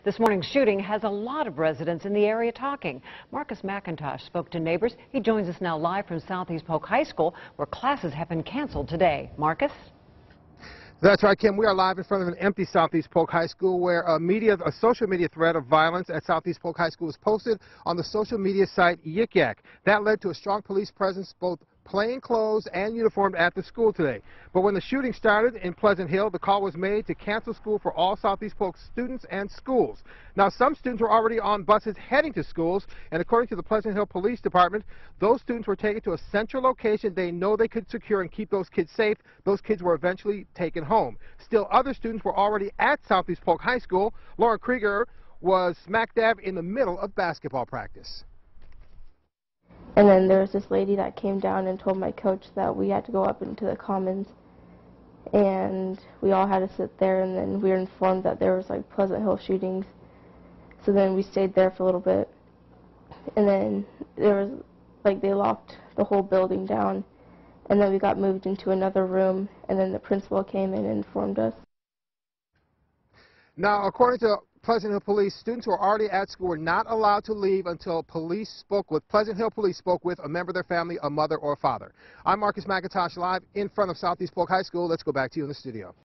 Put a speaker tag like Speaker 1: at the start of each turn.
Speaker 1: This morning's shooting has a lot of residents in the area talking. Marcus McIntosh spoke to neighbors. He joins us now live from Southeast Polk High School, where classes have been canceled today. Marcus?
Speaker 2: That's right, Kim. We are live in front of an empty Southeast Polk High School where a social media threat of violence at Southeast Polk High School was posted on the social media site Yik Yak. That led to a strong police presence, both plain clothes and uniformed, at the school today. But when the shooting started in Pleasant Hill, the call was made to cancel school for all Southeast Polk students and schools. Now, some students were already on buses heading to schools, and according to the Pleasant Hill Police Department, those students were taken to a central location they know they could secure and keep those kids safe. Those kids were eventually taken home. Still, other students were already at Southeast Polk High School. Lauren Krieger was smack dab in the middle of basketball practice.
Speaker 3: And then there was this lady that came down and told my coach that we had to go up into the commons, and we all had to sit there, and then we were informed that there was like Pleasant Hill shootings. So then we stayed there for a little bit, and then there was they locked the whole building down, and then we got moved into another room, and then the principal came in and informed us.
Speaker 2: Now, according to Pleasant Hill Police, students who are already at school were not allowed to leave until Pleasant Hill Police spoke with a member of their family, a mother or a father. I'm Marcus McIntosh, live in front of Southeast Polk High School. Let's go back to you in the studio.